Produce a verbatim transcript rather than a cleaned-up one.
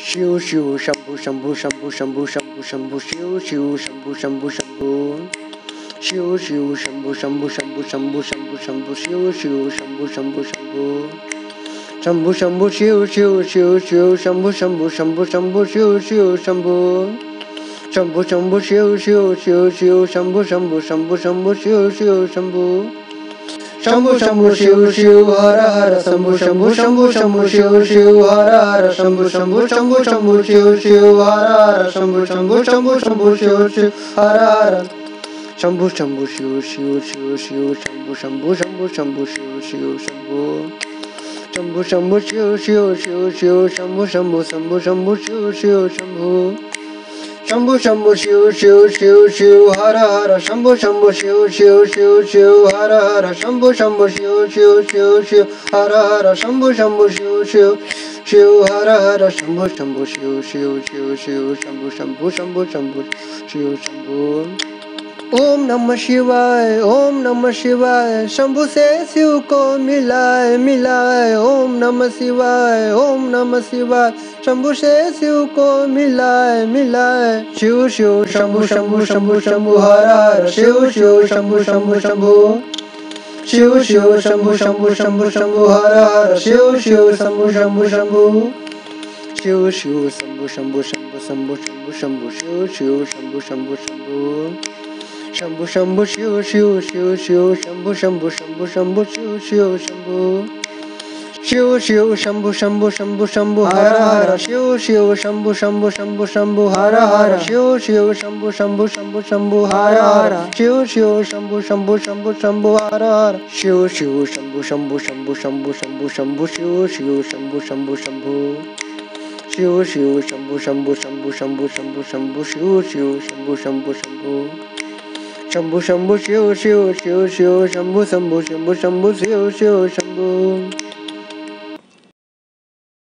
शिव शिव शंभु शंभु शंभु शंभु शंभु शंभु शिव शिव शंभु शंभु शंभु शिव शिव शंभु शंभु शंभु शंभु शंभु शंभु शिव शिव शंभु शंभु शंभु शंभु शंभु शिव शिव शिव शिव शंभु शंभु शंभु शंभु शिव शिव शंभु शंभु शंभु शिव शिव शिव शिव शंभु शंभु शंभु शंभु शिव शिव शंभु शंभु शंभु शिव शिव हर हर शंभु शंभु शंभु शंभु शिव शिव हर हर शंभु शंभु शंभु शंभु शिव शिव हर हर शंभु शंभु शंभु शंभु शिव शिव हर हर शंभु शंभु शिव शिव शिव शिव शंभु शंभु शंभु शंभु शिव शिव शंभु शंभु शंभु शिव शिव शिव शिव शंभु शंभु शंभु शंभु शिव शिव शंभु शंभु शंभु शिव शिव शिव शिव हर हर शंभु शंभु शिव शिव शिव शिव हर हर शंभु शंभु शिव शिव शिव शिव हर हर शंभु शंभु शिव शिव शिव हर हर शंभु शंभु शिव शिव शिव शिव शंभु शंभु शंभु शंभु शिव शंभु। ओम नमः शिवाय ओम नमः शिवाय शंभु से शिव को मिलाए मिलाए। ओम नमः शिवाय ओम नमः शिवाय शंभु से शिव को मिलाए मिलाए। शिव शिव शंभु शंभु शंभु शंभु हर हर शिव शिव शंभु शंभु शंभु शिव शिव शंभु शंभु शंभु शंभु हर हर शिव शिव शंभु शंभु शंभु शिव शिव शंभु शंभु शंभु शंभु शंभु शंभु शिव शिव शंभु शंभु शंभु शंभु शंभु शिव शिव शिव शिव शंभु शंभु शंभु शंभु शिव शिव शंभु शिव शिव शंभु शंभु शंभु शंभु हर हर शिव शिव शंभु शंभु शंभु शंभु हर हर शिव शिव शंभु शंभु शंभु शंभु हर हर शिव शिव शंभु शंभु शंभु शंभु हर हर शिव शिव शंभु शंभु शंभु शंभु शंभु शंभु शिव शिव शंभु शंभु शंभु शिव शिव शंभु शंभु शंभु शंभु शंभु शंभु शिव शिव शंभु शंभु शंभु शंभु शंभु शिव शिव शिव शिव शंभु शंभु शंभु शंभु शिव शिव शंभु।